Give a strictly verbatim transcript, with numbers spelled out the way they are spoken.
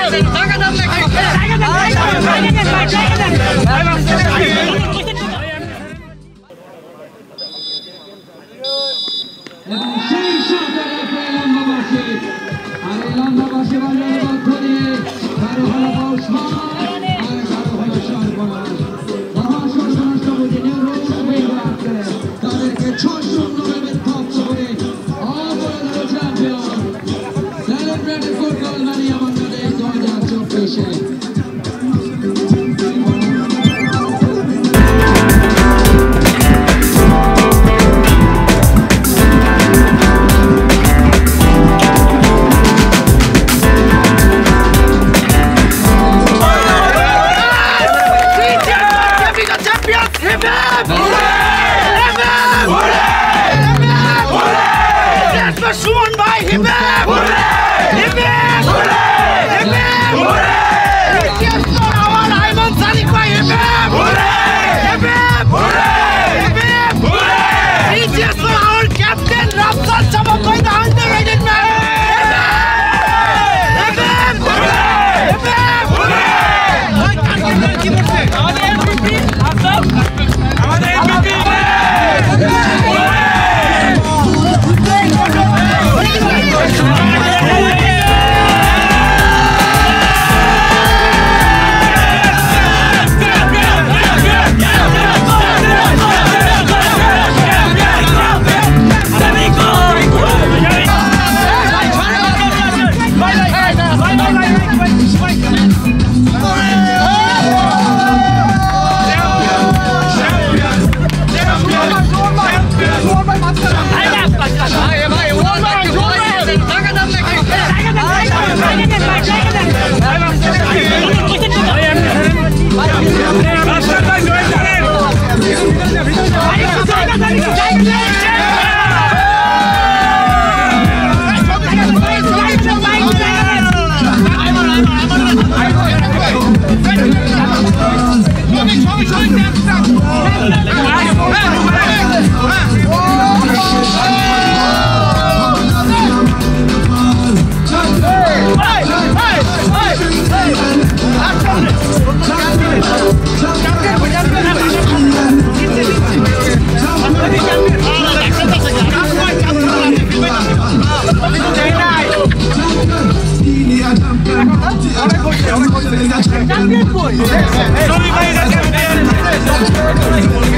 সেই সাথে লম্বাবাসী আর এই লম্বাবাসী বাজারের মধ্য দিয়ে কারো হলো বৌসমান আর কারো হলো সর্বনাশ মহাসর্বনাশ বুঝে নিয়ে তাদেরকে ছয় শূন্য বিধ্বস্ত করে অপরাধ চ্যাম্পিয়ন সেলিব্রেটেড ফুটবল মানিয়া বাংলাদেশ দু হাজার চব্বিশে Suman bhai hip hip hip hip hip hip our Ayman Sadiq bhai hip hip hip hip hip hip our captain Rafsar Chabak bhai the underrated man hip hip hip hip আমাদের MPP আসব আমাদের MPP Champion boy.